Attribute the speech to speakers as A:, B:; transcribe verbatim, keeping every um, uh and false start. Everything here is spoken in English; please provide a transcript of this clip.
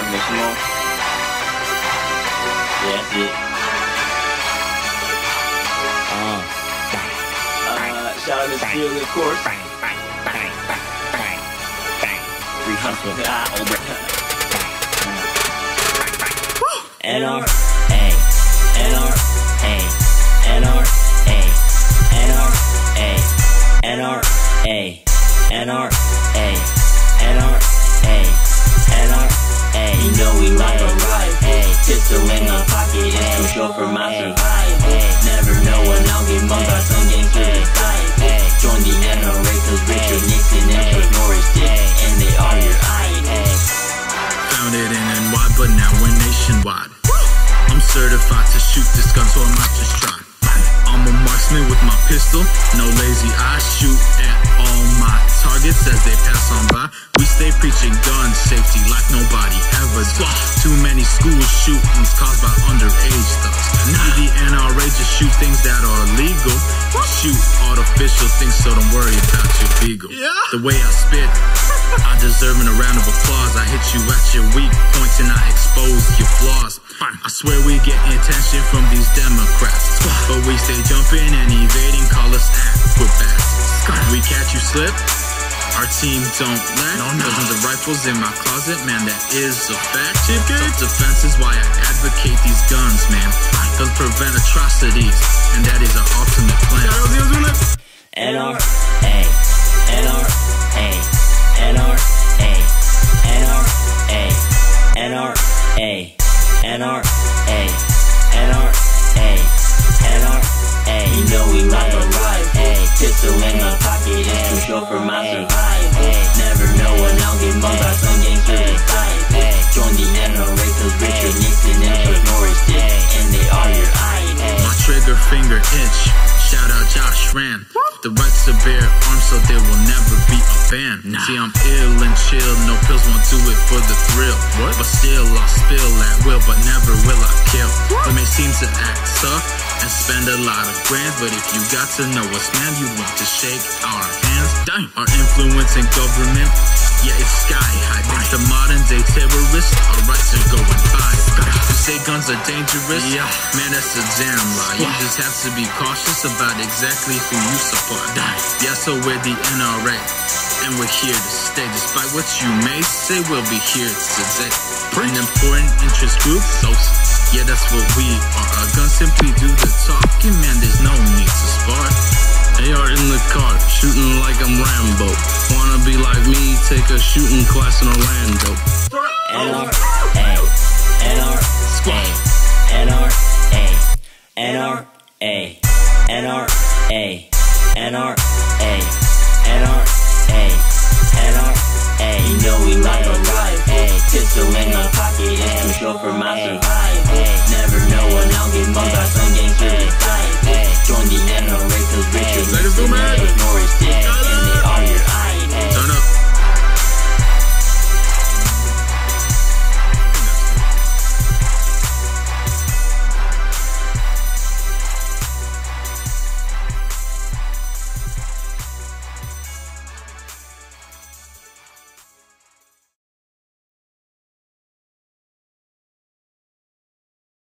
A: Make some more. Yeah, that's it. Uh, uh, shout out to Steel, of course. Free hustle. N R A, N R A, N R A, N R A, N R A, N R A, N R A, N R A. You know we like a ride. Pistol in my pocket, it's too short for my survive. Never know when I'll get mugged by some gangster decide. Join the N R A cause Richard Nixon and Chuck Norris did, and they are your eyes.
B: Founded in N Y, but now we're nationwide. I'm certified to shoot this gun, so I might just try. I'm a marksman with my pistol, no lazy eyes. Shoot at all my targets as they pass on by. We stay preaching gun safety like nobody ever does. Too many school shootings caused by underage thugs. Nah. The N R A just shoot things that are illegal. Shoot artificial things, so don't worry about your beagle. Yeah. The way I spit, I deserve a round of applause. I hit you at your weak points and I expose your flaws. I swear we get attention from these Democrats, but we stay jumping and evading, call us acrobats. We catch you slip, our team don't let. No, no. Dozens of rifles in my closet, man, that is a fact. Self-defense is why I advocate these guns, man. They'll prevent atrocities, and that is our ultimate plan.
A: N R A, N R A, N R A, N R A, N R A, N R A, N R A, N R A. You know we like a ride. Pistol in my pocket, it's too short for my survive. Never know when I'll get mugged by some gangster decide. Join the N R A cause Richard Nixon and Chuck Norris did, and they are your eyes.
B: My trigger finger itch, shout out Josh Ran. The right to bear arms so there will never be a ban. Nah. See, I'm ill and chill, no pills won't do it for the thrill. What? But still I'll spill at will, but never will I kill. We may seem to act tough and spend a lot of grand, but if you got to know us, man, you want to shake our hands. Dang. Our influence in government, yeah, it's sky high. Thanks to modern day terrorists, our rights are going by. You say guns are dangerous? Yeah, man, that's a damn lie. You just have to be cautious about exactly who you support. Yeah, so we're the N R A, and we're here to stay. Despite what you may say, we'll be here today. An important interest group, so yeah, that's what we are. Our guns simply do the talking, man, there's no need to spar. A R in the car, shooting like I'm Rambo. Wanna be like me, take a shooting class in Orlando.
A: N R A, N R A, N R A, N R A, N R A, N R A, N R A, N R A. You know we like a ride. Pistol in my pocket, it's too short for my survive. Never know